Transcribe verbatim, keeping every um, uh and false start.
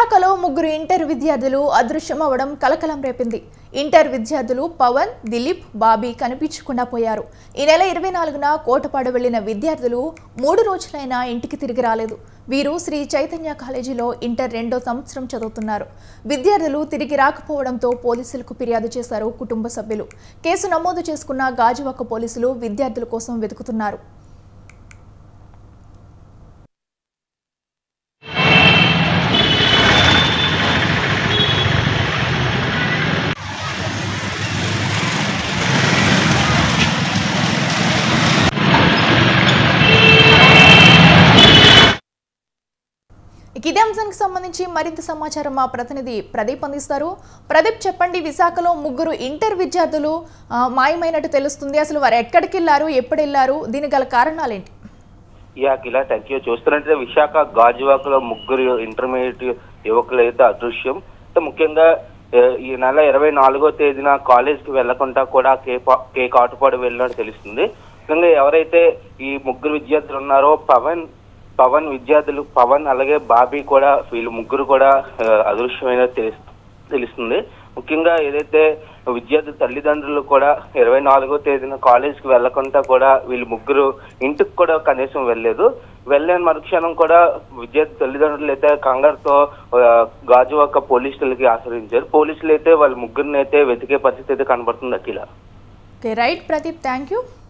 విశాఖలో ముగ్గురు ఇంటర్ విద్యార్థులు అదృశ్యమవడం కలకలం రేపింది. ఇంటర్ విద్యార్థులు పవన్, దిలీప్, బాబీ కనిపించకుండా పోయారు. ఈ నెల ఇరవై నాలుగున కోటపాడు వెళ్లిన విద్యార్థులు మూడు రోజులైనా ఇంటికి తిరిగి రాలేదు. వీరు శ్రీ చైతన్య కాలేజీలో ఇంటర్ రెండో సంవత్సరం చదువుతున్నారు. విద్యార్థులు తిరిగి రాకపోవడంతో పోలీసులకు ఫిర్యాదు చేశారు కుటుంబ సభ్యులు. కేసు నమోదు చేసుకున్న గాజువాక పోలీసులు విద్యార్థుల కోసం వెతుకుతున్నారు. ఇదే అంశానికి సంబంధించి మరింత సమాచారం మా ప్రతినిధి ప్రదీప్ అందిస్తారు. ప్రదీప్, చెప్పండి, విశాఖలో ముగ్గురు ఇంటర్ విద్యార్థులు మాయమైనట్టు తెలుస్తుంది. అసలు వారు ఎక్కడికి వెళ్ళారు, ఎప్పుడు వెళ్ళారు, దీనికి గల కారణాలు ఏంటి? యా కిలా థ్యాంక్ యూ. చూస్తున్నట్లయితే విశాఖ గాజువాకలో ముగ్గురు ఇంటర్మీడియట్ యువకులు అయితే అదృశ్యం. ముఖ్యంగా ఈ నెల ఇరవై నాలుగో తేదీన కాలేజ్కి వెళ్లకుండా కూడా కే కే కాటుపాడు వెళ్ళినట్టు తెలుస్తుంది. ముఖ్యంగా ఎవరైతే ఈ ముగ్గురు విద్యార్థులు ఉన్నారో పవన్ పవన్ విద్యార్థులు పవన్ అలాగే బాబీ కూడా వీళ్ళు ముగ్గురు కూడా అదృశ్యమైన తెలుస్తుంది. ముఖ్యంగా ఏదైతే విద్యార్థి తల్లిదండ్రులు కూడా ఇరవై నాలుగో తేదీన కాలేజ్కి వెళ్లకుండా కూడా వీళ్ళు ముగ్గురు ఇంటికి కూడా కనీసం వెళ్ళలేదు. వెళ్ళని మరుక్షణం కూడా విద్యార్థి తల్లిదండ్రులు అయితే కంగారుతో గాజువాక పోలీసులకి ఆశ్రయించారు. పోలీసులు అయితే వాళ్ళ ముగ్గురిని అయితే వెతికే పరిస్థితి అయితే కనబడుతుంది. Akhila. Right Pradeep, thank you.